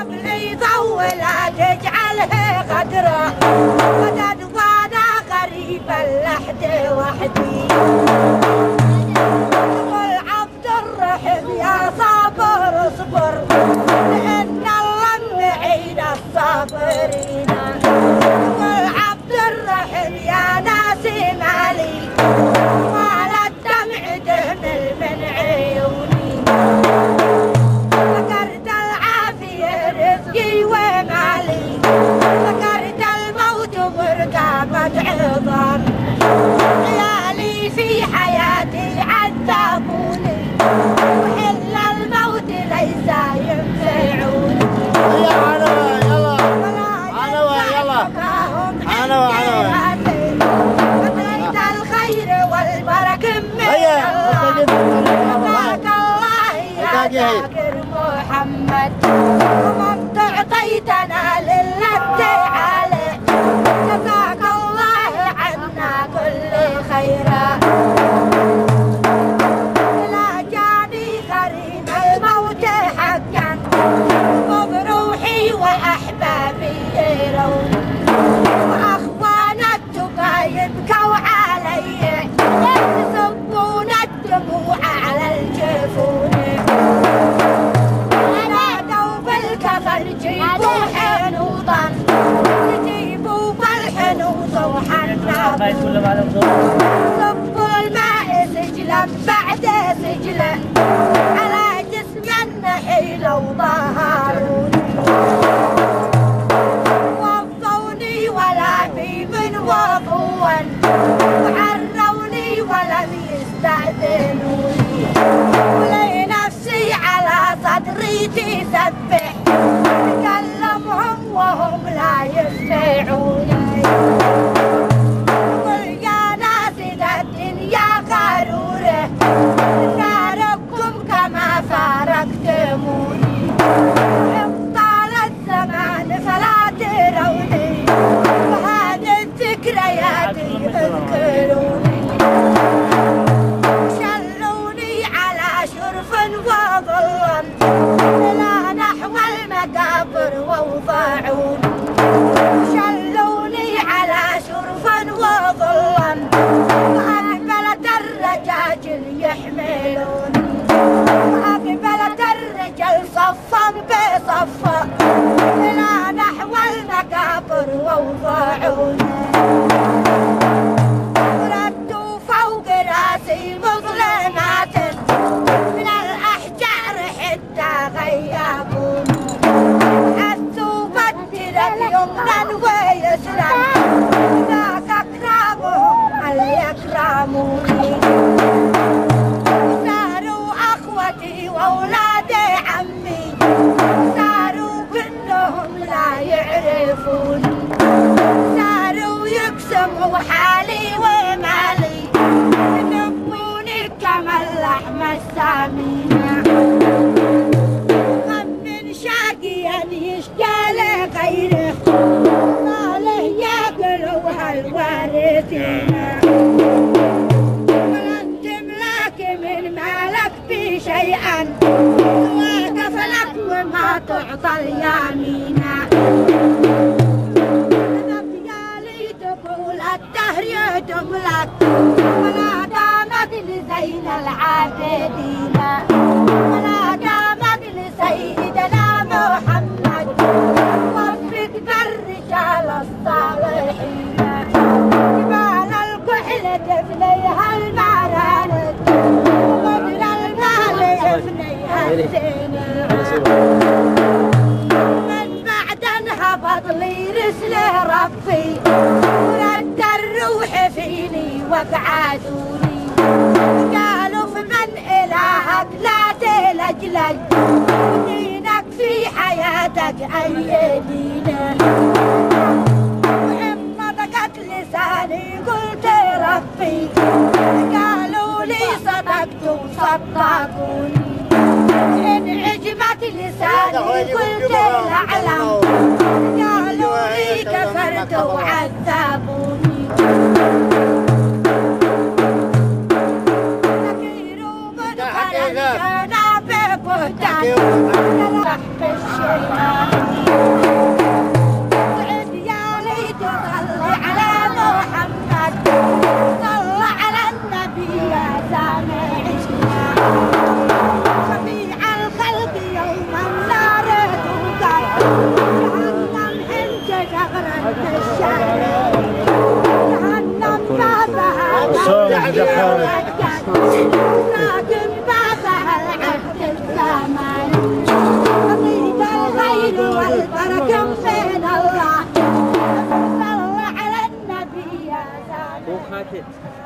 عقلي طولها تجعلها غدرة غدد وانا غريبة لحد وحدي تقول عبد الرحيم يا صابر اصبر لأن الله معين الصابرين تقول عبد الرحيم يا ناسي مالي ولا الدمع دهمل من عيوني فكرت العافية رزقي ومالي فكرت الموت مرقبة عظام عيالي في حياتي عذبوني وحل الموت ليس ينفعوني أتيت الخير والبركة من الله جزاك الله يا ذاكر محمد ومن أعطيتنا لله تعالى جزاك الله عنا كل خيرا لا جاني غريم الموت حقا وبروحي وأحبابي يروني يبكوا علي يصبون الدموع على الجفون نادوا بالكفن جيبوا حنوطا جيبوا بالحنوط وحنابون صبوا الماء سجلا بعد سجلا على جسم النحيل وظهروني وفوني ولا في من وفون وعروني ولم يستأذنوني ولي نفسي على صدري تسبح تكلمهم وهم لا يسمعوني قل يا ناس ذا الدنيا غرورة فارقكم كما فارقتموني إن طال الزمان فلا تروني ذكرياتي اذكروني شلوني على شرف وظلا إلى نحو المقابر ووضعوني شلوني على شرف وظلا وأقبلت الرجاجل يحملوني وأقبلت الرجال صفا بصفا إلى نحو المقابر ووضعوني ردوا فوق راسي مظلمات من الأحجار حتى غيابوني حسوا بالدرب يمنا ويسرا ذاك أكرامهم أن يكرموني صاروا أخوتي وأولاد عمي صاروا كلهم لا يعرفوني يقسموا حالي ومالي ينبوني كما اللحم السامينة غم من شاقيا يشقى لغيره ماله ياكلوا هالوارثين ولن تملك من مالك بشيئا واقف لك وما تعطى اليمينة الدهر يهدم لك ولا دامت لزين العابدين ولا دامت لسيدنا محمد وفق بالرجال الصالحين جبال الكحل تفنيها المعراند ومن المال يفنيها الزين من بعد انهبط لي رسل ربي الروح فيني وقعدوني قالوا فمن إلهك لا تلجلج ودينك في حياتك أي دين وإن نطقت لساني قلت ربي قالوا لي صدقت وصدقوني إن عجبت لساني قلت الأعلم قالوا لي كفرت وعذبوني أنا ببهتان جهنم انت شغرة الشارع جهنم بابها لكن بابها العهد الزمان قضيت الخير والبركة من الله صلى على النبي يا زمان